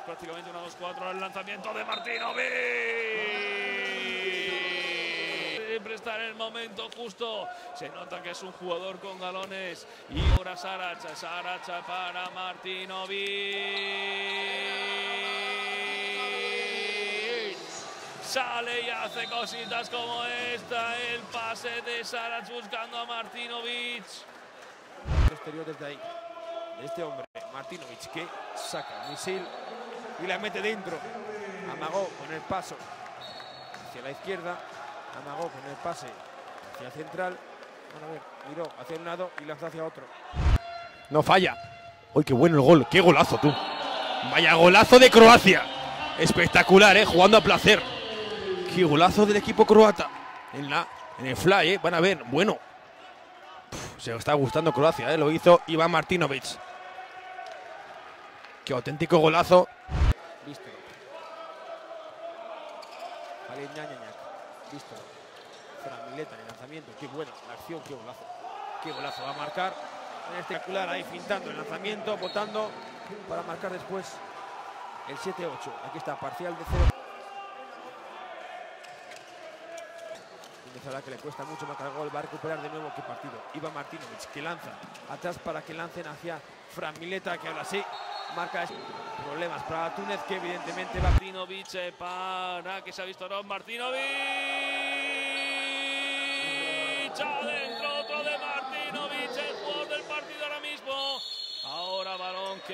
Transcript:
prácticamente 1-2-4 el lanzamiento de Martinovic. Siempre está en el momento justo. Se nota que es un jugador con galones. Y ahora Saracha para Martinovic. Sale y hace cositas como esta. El pase de Sarac buscando a Martinovic. Exterior desde ahí. Este hombre, Martinovic, que saca el misil y la mete dentro. Amagó con el paso hacia la izquierda. Amagó con el pase hacia el central. Bueno, a ver, miró hacia un lado y lanzó hacia otro. No falla. ¡Uy, qué bueno el gol! ¡Qué golazo, tú! ¡Vaya golazo de Croacia! Espectacular, jugando a placer. ¡Qué golazo del equipo croata! En el fly, van a ver. Bueno. Se está gustando Croacia, lo hizo Ivan Martinovic. ¡Qué auténtico golazo! Vístolo. Jalil Ñañañac. Vístolo. Fran Mileta en el lanzamiento. ¡Qué buena la acción! ¡Qué golazo! ¡Qué golazo! Va a marcar. Espectacular ahí pintando el lanzamiento, botando para marcar después el 7-8. Aquí está, parcial de 0. Ahora que le cuesta mucho marcar el gol, va a recuperar de nuevo. Qué partido. Ivan Martinovic, que lanza atrás para que lancen hacia Fran Mileta, que ahora sí marca problemas para Túnez, que evidentemente va. Martinovic para que se ha visto Ron Martinovic. Adentro otro de Martinovic, el jugador del partido ahora mismo. Ahora balón que